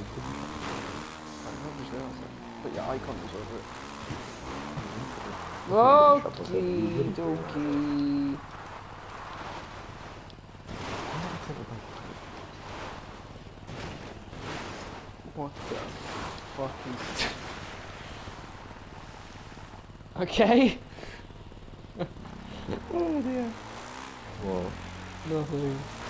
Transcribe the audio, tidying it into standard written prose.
Put your icons over it. Okie dokie. What the fuck is... Okay. Oh dear. Whoa. Nothing.